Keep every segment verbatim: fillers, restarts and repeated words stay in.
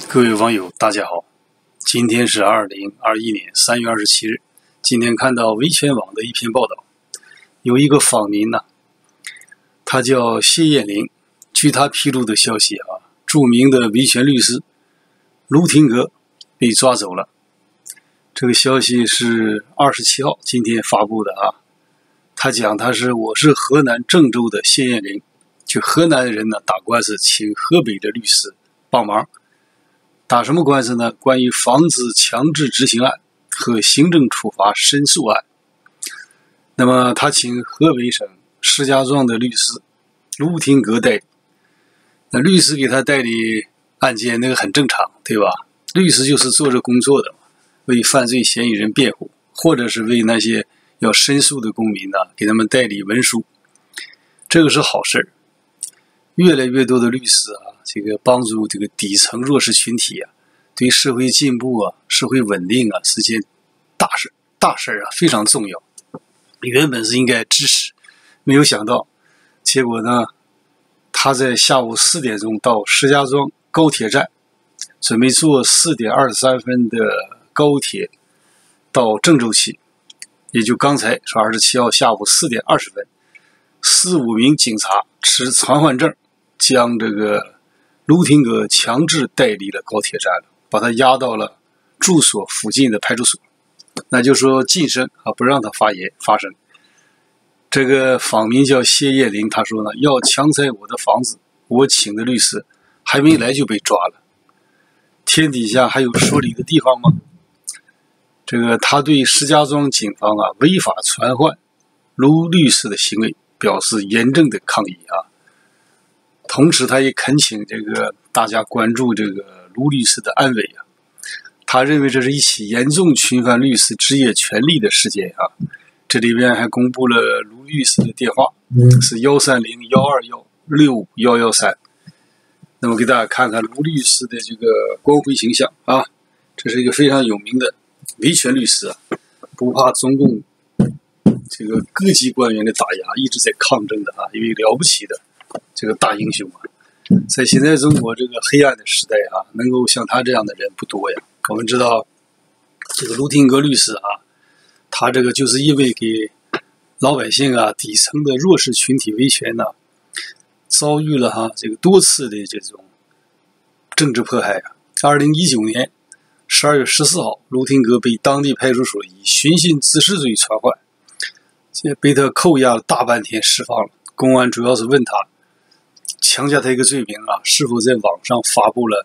各位网友，大家好，今天是二零二一年三月二十七日。今天看到维权网的一篇报道，有一个访民呢、啊，他叫谢艳玲。据他披露的消息啊，著名的维权律师卢廷格被抓走了。这个消息是二十七号今天发布的啊。他讲他是我是河南郑州的谢艳玲，就河南的人呢打官司，请河北的律师帮忙。打什么官司呢？关于防止强制执行案和行政处罚申诉案。那么他请河北省石家庄的律师卢廷格代理。那律师给他代理案件，那个很正常，对吧？律师就是做这工作的，为犯罪嫌疑人辩护，或者是为那些要申诉的公民呢，给他们代理文书，这个是好事。越来越多的律师啊，这个帮助这个底层弱势群体啊，对社会进步啊、社会稳定啊是件大事，大事啊非常重要。原本是应该支持，没有想到，结果呢，他在下午四点钟到石家庄高铁站，准备坐四点二十三分的高铁到郑州去，也就刚才说二十七号下午四点二十分，四五名警察持传唤证，将这个卢廷格强制带离了高铁站了，把他押到了住所附近的派出所，那就说晋升啊，不让他发言发声。这个访民叫谢艳玲，他说呢，要强拆我的房子，我请的律师还没来就被抓了，天底下还有说理的地方吗？这个他对石家庄警方啊违法传唤卢律师的行为表示严正的抗议啊。同时他也恳请这个大家关注这个卢律师的安危啊。他认为这是一起严重侵犯律师职业权利的事件啊。这里边还公布了卢律师的电话，是幺三零幺二幺六五幺幺三。那么给大家看看卢律师的这个光辉形象啊，这是一个非常有名的维权律师啊，不怕中共这个各级官员的打压，一直在抗争的啊，一位了不起的这个大英雄啊。在现在中国这个黑暗的时代啊，能够像他这样的人不多呀。我们知道这个卢廷格律师啊，他这个就是因为给老百姓啊底层的弱势群体维权呢、啊，遭遇了哈、啊、这个多次的这种政治迫害啊。二零一九年十二月十四号，卢廷格被当地派出所以寻衅滋事罪传唤，被他扣押了大半天，释放了。公安主要是问他，强加他一个罪名啊，是否在网上发布了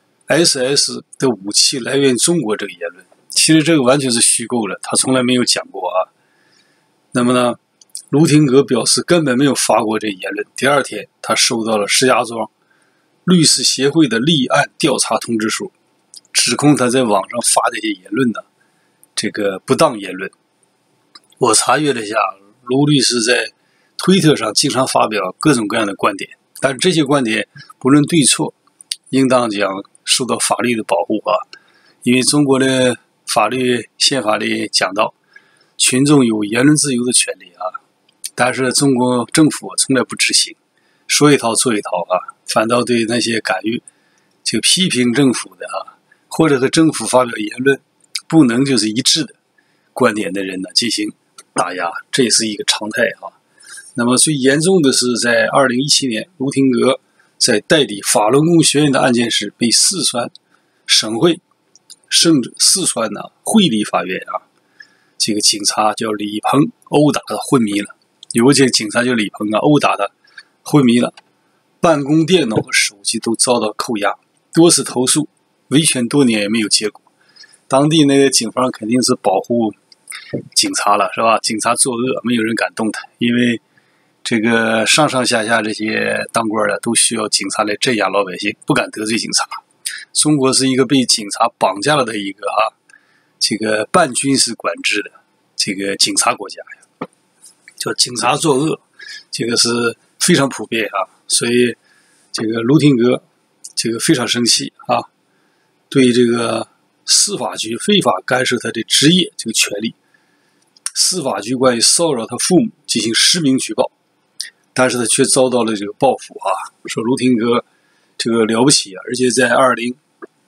S S 的武器来源中国这个言论。其实这个完全是虚构的，他从来没有讲过啊。那么呢，卢廷格表示根本没有发过这言论。第二天，他收到了石家庄律师协会的立案调查通知书，指控他在网上发这些言论呢，这个不当言论。我查阅了一下，卢律师在推特上经常发表各种各样的观点，但是这些观点不论对错，应当讲受到法律的保护啊。因为中国的法律宪法里讲到，群众有言论自由的权利啊，但是中国政府从来不执行，说一套做一套啊，反倒对那些敢于就批评政府的啊，或者和政府发表言论不能就是一致的观点的人呢进行打压，这也是一个常态啊。那么最严重的是在二零一七年，卢廷格在代理法轮功学院的案件时，被四川省会甚至四川呢、啊、会理法院啊，这个警察叫李鹏殴打他昏迷了。有个这个警察叫李鹏啊，殴打他昏迷了，办公电脑和手机都遭到扣押，多次投诉，维权多年也没有结果。当地那个警方肯定是保护警察了，是吧？警察作恶，没有人敢动他，因为这个上上下下这些当官的都需要警察来镇压老百姓，不敢得罪警察。中国是一个被警察绑架了的一个啊，这个半军事管制的这个警察国家呀，叫警察作恶，这个是非常普遍啊。所以这个卢廷格这个非常生气啊，对这个司法局非法干涉他的职业这个权利，司法局关于骚扰他父母进行实名举报，但是他却遭到了这个报复啊，说卢廷格这个了不起啊，而且在二零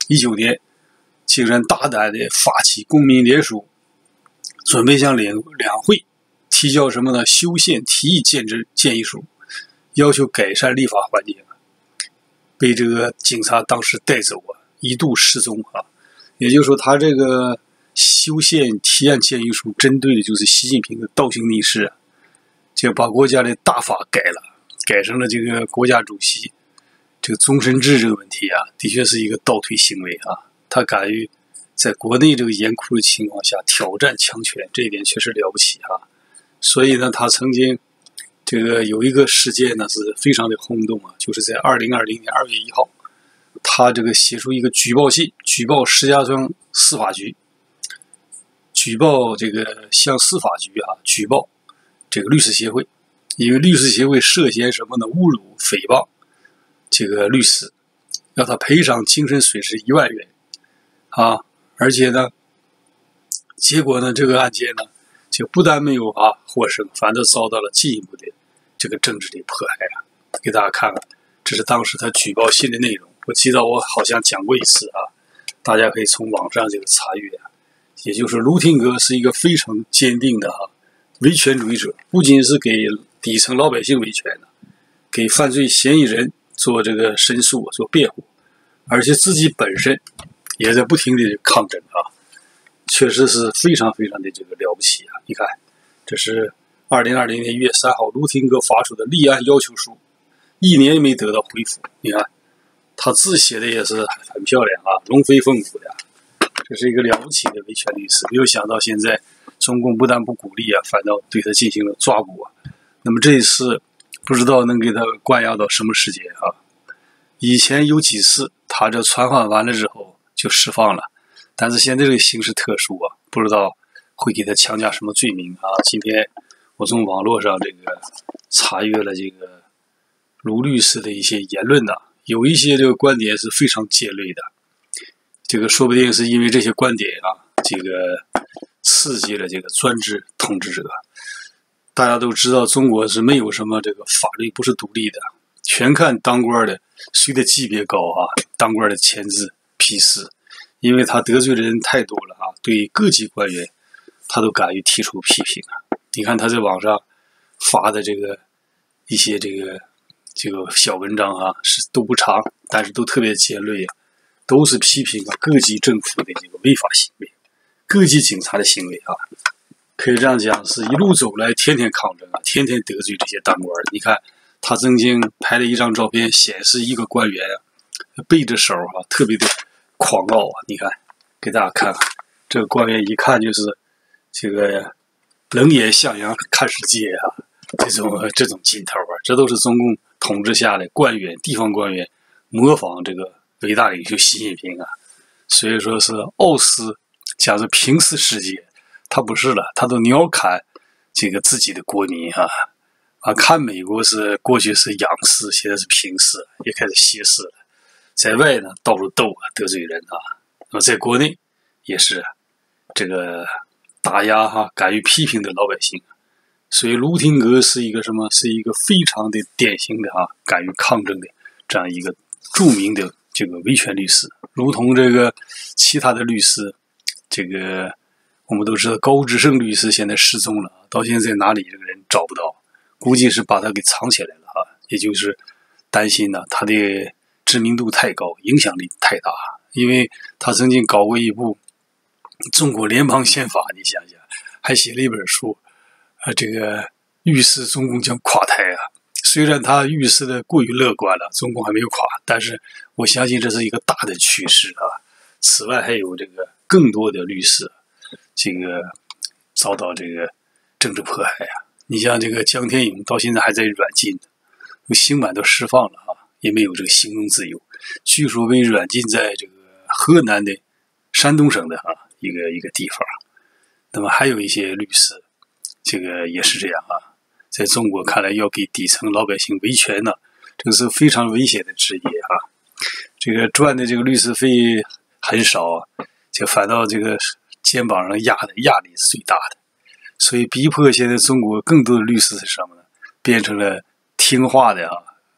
一九年竟然大胆的发起公民联署，准备向两两会提交什么呢？修宪提议建制建议书，要求改善立法环境，被这个警察当时带走啊，一度失踪啊。也就是说，他这个修宪提案建议书针对的就是习近平的倒行逆施啊，就把国家的大法改了，改成了这个国家主席这个终身制这个问题啊，的确是一个倒退行为啊。他敢于在国内这个严酷的情况下挑战强权，这一点确实了不起啊。所以呢，他曾经这个有一个事件呢是非常的轰动啊，就是在二零二零年二月一号，他这个写出一个举报信，举报石家庄司法局，举报这个向司法局啊举报这个律师协会，因为律师协会涉嫌什么呢？侮辱、诽谤这个律师，要他赔偿精神损失一万元啊！而且呢，结果呢，这个案件呢，就不但没有啊获胜，反倒遭到了进一步的这个政治的迫害啊！给大家看看，这是当时他举报信的内容。我记得我好像讲过一次啊，大家可以从网上这个查阅啊。也就是卢廷格是一个非常坚定的哈、啊、维权主义者，不仅是给底层老百姓维权的，给犯罪嫌疑人做这个申诉、做辩护，而且自己本身也在不停的抗争啊，确实是非常非常的这个了不起啊！你看，这是二零二零年一月三号卢廷格发出的立案要求书，一年没得到回复。你看，他字写的也是很漂亮啊，龙飞凤舞的。这是一个了不起的维权律师，没有想到现在中共不但不鼓励啊，反倒对他进行了抓捕啊。那么这一次不知道能给他关押到什么时间啊？以前有几次他这传唤完了之后就释放了，但是现在这个形势特殊啊，不知道会给他强加什么罪名啊。今天我从网络上这个查阅了这个卢律师的一些言论呢、啊，有一些这个观点是非常尖锐的。这个说不定是因为这些观点啊，这个刺激了这个专制统治者。大家都知道，中国是没有什么这个法律不是独立的，全看当官的谁的级别高啊，当官的签字批示。因为他得罪的人太多了啊，对各级官员他都敢于提出批评啊。你看他在网上发的这个一些这个这个小文章啊，是都不长，但是都特别尖锐啊。都是批评啊各级政府的这个违法行为，各级警察的行为啊，可以这样讲，是一路走来天天抗争啊，天天得罪这些当官的。你看他曾经拍了一张照片，显示一个官员啊背着手啊，特别的狂傲啊。你看，给大家看看，这个官员一看就是这个冷眼向阳看世界啊，这种这种劲头啊，这都是中共统治下的官员、地方官员模仿这个伟大领袖习近平啊，所以说是傲视，讲是平视世界，他不是了，他都鸟瞰这个自己的国民啊啊！看美国是过去是仰视，现在是平视，也开始斜视了。在外呢，到处斗啊，得罪人啊。那么在国内也是这个打压哈、啊，敢于批评的老百姓。所以卢廷格是一个什么？是一个非常的典型的啊，敢于抗争的这样一个著名的。这个维权律师，如同这个其他的律师，这个我们都知道高志胜律师现在失踪了，到现在哪里这个人找不到，估计是把他给藏起来了啊，也就是担心呢他的知名度太高，影响力太大，因为他曾经搞过一部中国联邦宪法，你想想，还写了一本书，啊，这个预示中共将垮台啊。虽然他预示的过于乐观了，中共还没有垮，但是我相信这是一个大的趋势啊。此外，还有这个更多的律师，这个遭到这个政治迫害啊。你像这个江天勇到现在还在软禁，刑满都释放了啊，也没有这个行动自由，据说被软禁在这个河南的山东省的啊一个一个地方。那么还有一些律师，这个也是这样啊。在中国看来，要给底层老百姓维权呢，这个是非常危险的职业啊。这个赚的这个律师费很少啊，就反倒这个肩膀上压的压力是最大的。所以逼迫现在中国更多的律师是什么呢？变成了听话的啊，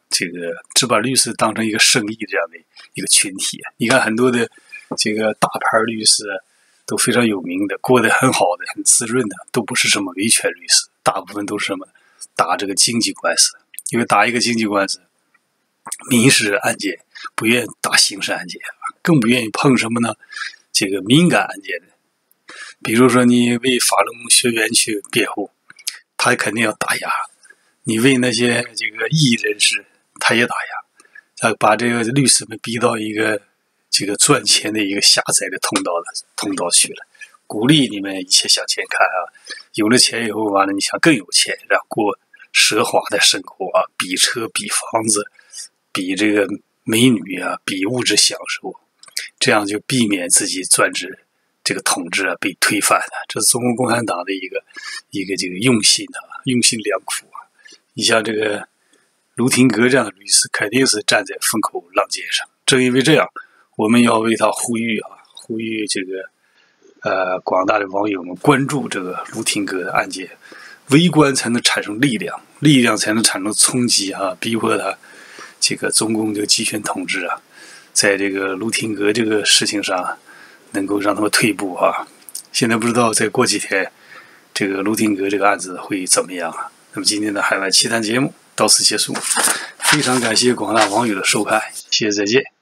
这个只把律师当成一个生意这样的一个群体。你看很多的这个大牌律师都非常有名的，过得很好的、很滋润的，都不是什么维权律师，大部分都是什么打这个经济官司。因为打一个经济官司，民事案件不愿意打刑事案件，更不愿意碰什么呢？这个敏感案件的，比如说你为法轮学员去辩护，他肯定要打压；你为那些这个异议人士，他也打压，他把这个律师们逼到一个这个赚钱的一个狭窄的通道了通道去了。鼓励你们一切向前看啊！有了钱以后，完了你想更有钱，然后过奢华的生活啊，比车、比房子、比这个美女啊，比物质享受，这样就避免自己专制这个统治啊被推翻了。这是中国共产党的一个一个这个用心啊，用心良苦啊。你像这个卢廷格这样的律师，肯定是站在风口浪尖上。正因为这样，我们要为他呼吁啊，呼吁这个呃广大的网友们关注这个卢廷格的案件。围观才能产生力量，力量才能产生冲击啊！逼迫他这个中共这个集权统治啊，在这个卢廷格这个事情上，能够让他们退步啊！现在不知道再过几天，这个卢廷格这个案子会怎么样啊？那么今天的海外奇谈节目到此结束，非常感谢广大网友的收看，谢谢再见。